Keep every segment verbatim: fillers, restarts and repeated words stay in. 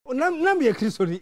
na na me Christoni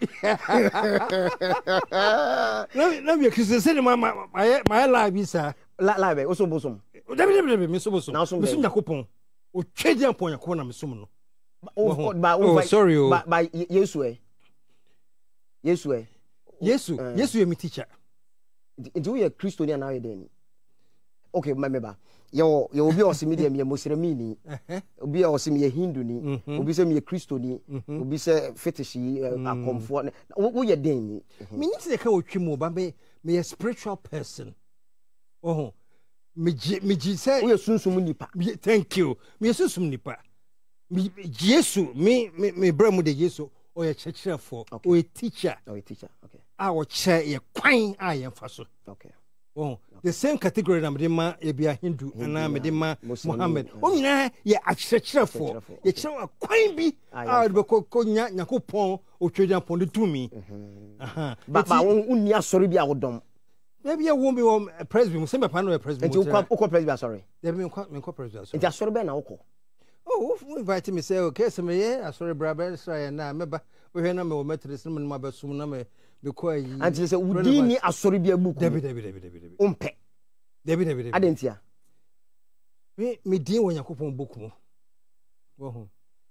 na na me Christoni say my my my live sir live oso bosom dabi dabi me so bosom me so Yakopon o twedi ampon Yakopon na me som no oh sorry oh by Yesu eh Yesu eh Yesu Yesu ye me teacher do you Christoni na we den okay remember yo yo obi osimi de me Muslimini obi osimi ye Hindu ni obi se me Christoni obi se fetish akomfo wo ye den me nti de ka otwimo ba me me spiritual person oh me me say wo ye sunsum nipa thank you me sunsum nipa me Yesu me me bramu de Yesu o ye chechirefo o ye teacher o ye teacher okay a wo che ye kwan a ye mfa so okay oh the same category na me ma ebia Hindu na me ma Muhammad o nyina ye achechirefo ye kire kwan bi a de ko nya Yakopon o twedi ampon de tumi aha ba ba unni asori bi a wodom maybe a woman be a president say me pa no a president nti ukọ president sorry dey me ukọ me ukọ president sorry nti asori be na ukọ oh we invite me say okay so me yeah asori brother sorry na me ba we hwe na me o metris no me ma basum na me be ko ayi anti say udi ni asori bi abuku debi debi debi debi debi umpe debi debi debi adentia me me din wo Yakopon boku wo ho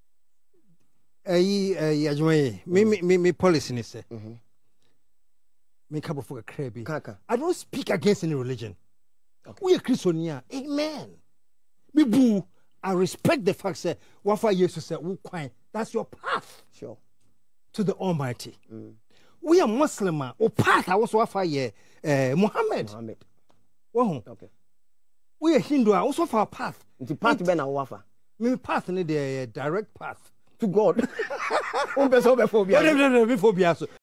ayi ayi adwumaye me me me policy ni say mhm me couple for a crabby. I don't speak against any religion. Okay. We are Christian. Amen. Me boo. I respect the fact that what for Jesus said, that's your path. Sure. To the Almighty. Mm. We are Muslim. Or path. I was what for uh, Muhammad. Muhammad. Wow. Okay. We are Hindu. I also for a path. The path be na wafa. Me path ni the direct path to God. Um person be phobia. No no no, be phobia.